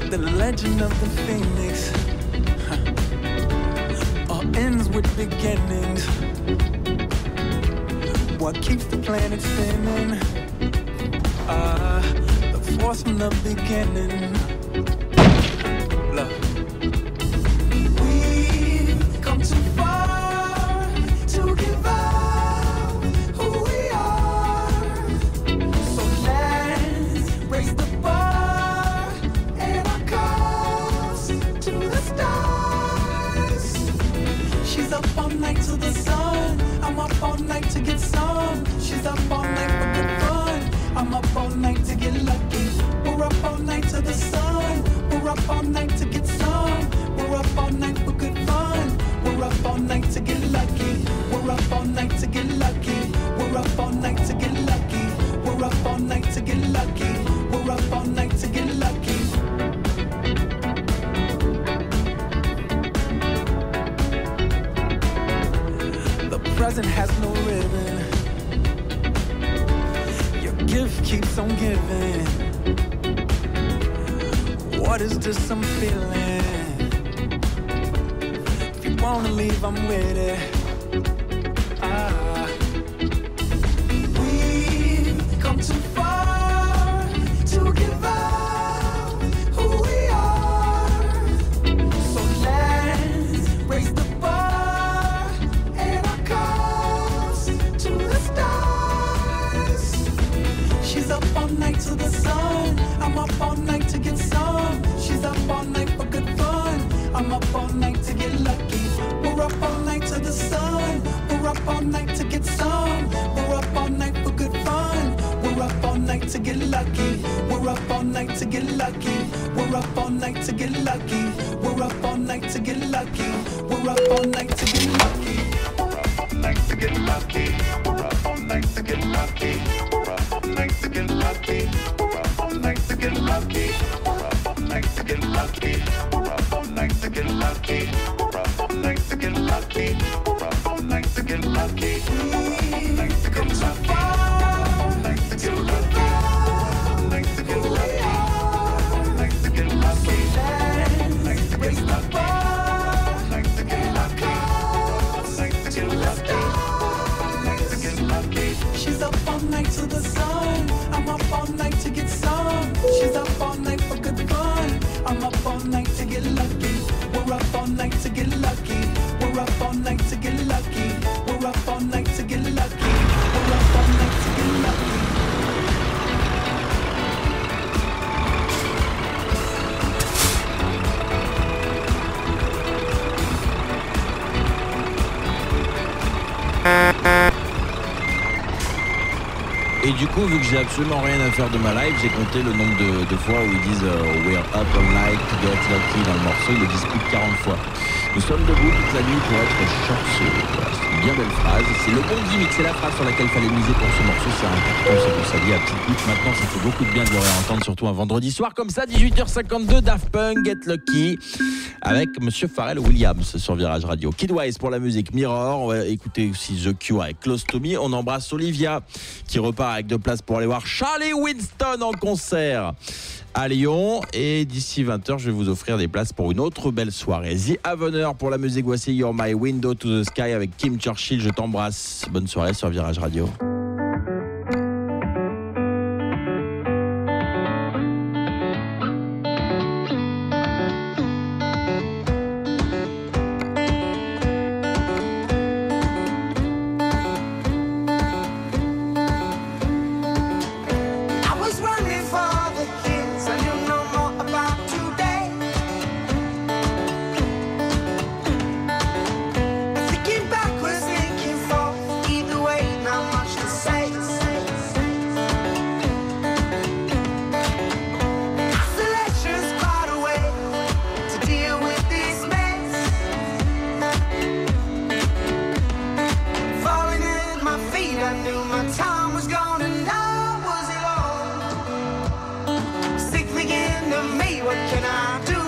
The legend of the phoenix all ends with beginnings. What keeps the planet spinning? The force from the beginning. Love. We've come too far to give up who we are. So let's raise the bar and our cups to the stars. She's up all night to the sun. I'm up all night to get some. She's up all night for good fun. I'm up all night to get lucky. We're up all night to the sun. We're up all night to get some. We're up all night for good fun. We're up all night to get lucky. We're up all night to get lucky. We're up all night to get lucky. We're up all night to get lucky. We're up all night to get lucky. The present has no ribbon. Your gift keeps on giving. What is this I'm feeling? If you wanna leave, I'm with it. We've come too far to give up who we are. So let's raise the bar and our cups to the stars. She's up all night to the sun. I'm up all night to get some. She's up all night for good fun. I'm up all night to get lucky. We're up all night to the sun. We're up all night to get some. We're up all night for good fun. We're up all night to get lucky. We're up all night to get lucky. We're up all night to get lucky. We're up all night to get lucky. We're up all night to get lucky. We're up all night to get lucky. We're up all night to get lucky. We're up all night to get lucky. We're up all night to get lucky. We're up all night to get lucky. We're up all night to get lucky. We're up all night to get lucky. We're up all night to get lucky. We're up all night to get lucky. All night to get lucky. All night to get lucky. All night to get lucky. All night to get lucky. All night to get lucky. All night to get lucky. All night to get lucky. She's up all night to the sun. I'm up all night to get some. She's up all night for good fun. I'm up all night to get lucky. We're up all night to get lucky. We're up all night to get lucky. We're up all night to get lucky. We're up all night to get lucky. Et du coup, vu que j'ai absolument rien à faire de ma live, j'ai compté le nombre de fois où ils disent We're up all night to get lucky dans le morceau. Ils le disent plus de 40 fois. Nous sommes debout toute la nuit pour être chanceux. Voilà, c'est une bien belle phrase. C'est le bon gimmick, c'est la phrase sur laquelle il fallait miser pour ce morceau. C'est un carton, c'est pour ça dit à petite goutte. Maintenant, ça fait beaucoup de bien de le réentendre, surtout un vendredi soir comme ça, 18h52, Daft Punk, Get Lucky, avec Monsieur Pharrell Williams sur Virage Radio. Kidwise pour la musique Mirror. On va écouter aussi The Cure avec Close to Me. On embrasse Olivia qui repart avec 2 places pour aller voir Charlie Winston en concert à Lyon. Et d'ici 20h, je vais vous offrir des places pour une autre belle soirée. The Avener pour la musique. Voici You're My Window to the Sky avec Kim Churchill. Je t'embrasse. Bonne soirée sur Virage Radio. What can I do?